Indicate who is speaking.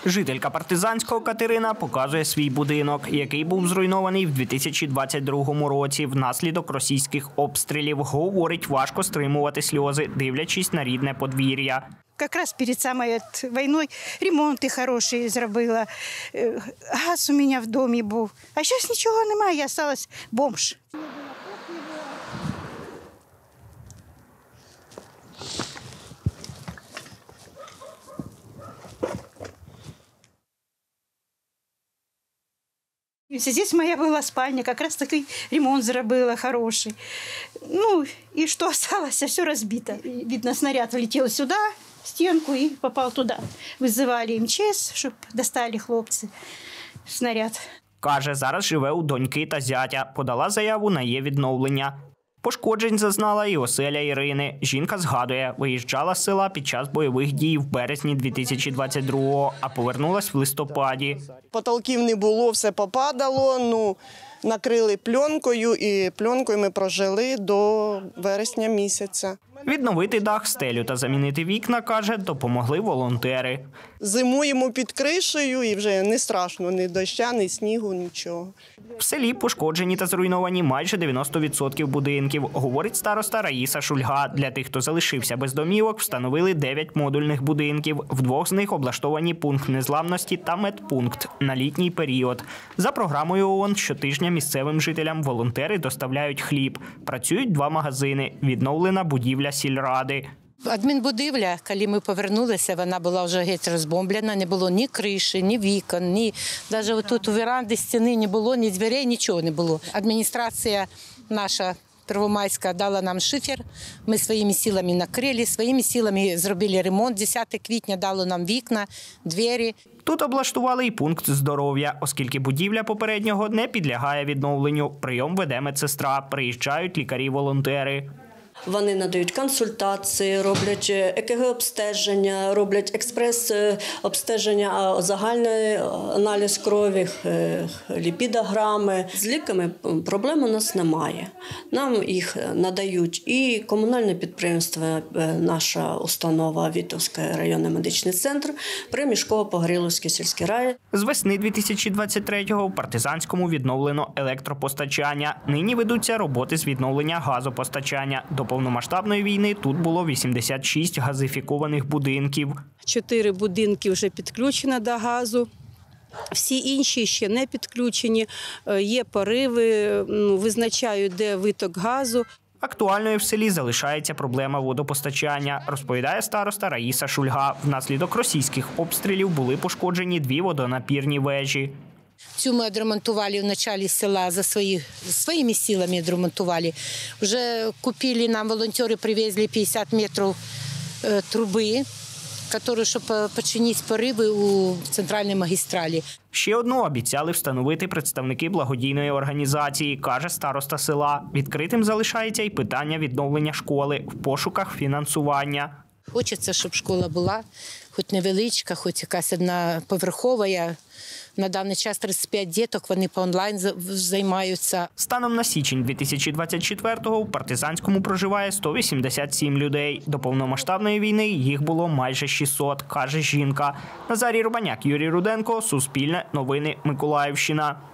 Speaker 1: Жителька Партизанського Катерина показує свій будинок, який був зруйнований в 2022 році внаслідок російських обстрілів. Говорить, важко стримувати сльози, дивлячись на рідне подвір'я.
Speaker 2: Якраз перед самою війною ремонти хороші зробила, газ у мене в домі був. А зараз нічого немає, я залишилась бомж. Здесь моя была спальня, как раз такой ремонт зробила хороший. Ну, и что осталось, все разбито. Видно, снаряд влетел сюда, в стенку, и попал туда. Вызывали МЧС, чтобы достали хлопцы снаряд.
Speaker 1: Каже, зараз живе у доньки та зятя. Подала заяву на її відновлення. Пошкоджень зазнала і оселя Ірини. Жінка згадує, виїжджала з села під час бойових дій в березні 2022-го, а повернулась в листопаді.
Speaker 3: Потолків не було, все попадало, накрили пленкою, і пленкою ми прожили до вересня місяця.
Speaker 1: Відновити дах, стелю та замінити вікна, каже, допомогли волонтери.
Speaker 3: Зимуємо під кришею і вже не страшно, ні доща, ні снігу, нічого.
Speaker 1: В селі пошкоджені та зруйновані майже 90% будинків, говорить староста Раїса Шульга. Для тих, хто залишився без домівок, встановили 9 модульних будинків. В 2 з них облаштовані пункт незламності та медпункт на літній період. За програмою ООН щотижня місцевим жителям волонтери доставляють хліб. Працюють 2 магазини, відновлена будівля сільради.
Speaker 4: Адмінбудівля, коли ми повернулися, вона була вже геть розбомблена, не було ні криші, ні вікон, ні навіть тут у веранді стіни не було, ні дверей, нічого не було. Адміністрація наша Первомайська дала нам шифер, ми своїми силами накрили, своїми силами зробили ремонт, 10 квітня дали нам вікна, двері.
Speaker 1: Тут облаштували і пункт здоров'я, оскільки будівля попереднього не підлягає відновленню. Прийом веде медсестра, приїжджають лікарі-волонтери.
Speaker 5: Вони надають консультації, роблять ЕКГ-обстеження, роблять експрес-обстеження, загальний аналіз крові, ліпідограми. З ліками проблем у нас немає. Нам їх надають і комунальне підприємство, наша установа Вітовський районний медичний центр, Примішково-Погоріловський сільський рай.
Speaker 1: З весни 2023-го в Партизанському відновлено електропостачання. Нині ведуться роботи з відновлення газопостачання. До повномасштабної війни тут було 86 газифікованих будинків.
Speaker 6: 4 будинки вже підключені до газу. Всі інші ще не підключені, є пориви, визначають, де виток газу.
Speaker 1: Актуальною в селі залишається проблема водопостачання, розповідає староста Раїса Шульга. Внаслідок російських обстрілів були пошкоджені 2 водонапірні вежі.
Speaker 4: Цю ми відремонтували в початку села, своїми силами відремонтували. Вже купили, нам волонтери привезли 50 метрів труби, щоб починити пориви у центральній магістралі.
Speaker 1: Ще одну обіцяли встановити представники благодійної організації, каже староста села. Відкритим залишається і питання відновлення школи в пошуках фінансування.
Speaker 4: Хочеться, щоб школа була, хоч невеличка, хоч якась одноповерхова. На даний час 35 діток, вони по онлайн займаються.
Speaker 1: Станом на січень 2024-го в Партизанському проживає 187 людей. До повномасштабної війни їх було майже 600, каже жінка. Назарій Рубаняк, Юрій Руденко, Суспільне, Новини, Миколаївщина.